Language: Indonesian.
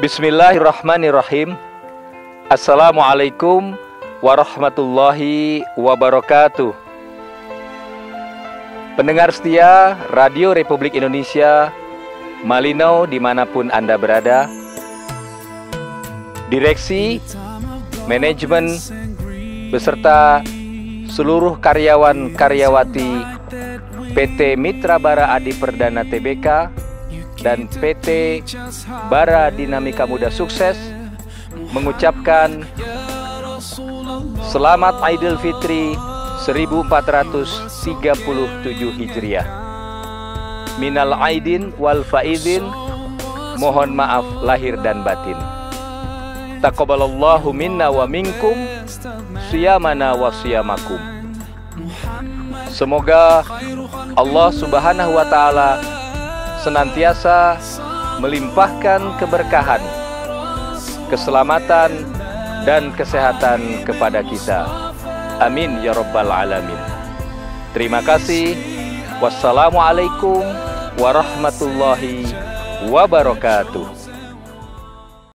Bismillahirrahmanirrahim. Assalamualaikum warahmatullahi wabarakatuh. Pendengar setia Radio Republik Indonesia Malinau dimanapun Anda berada, direksi, manajemen, beserta seluruh karyawan-karyawati PT Mitra Bara Adi Perdana Tbk dan PT Bara Dinamika Muda Sukses mengucapkan Selamat Idul Fitri 1437 Hijriah. Minal aidin wal faidin, mohon maaf lahir dan batin. Taqabbalallahu minna wa minkum siyamana wa siyamakum. Semoga Allah Subhanahu wa taala senantiasa melimpahkan keberkahan, keselamatan, dan kesehatan kepada kita. Amin ya rabbal alamin. Terima kasih. Wassalamualaikum warahmatullahi wabarakatuh.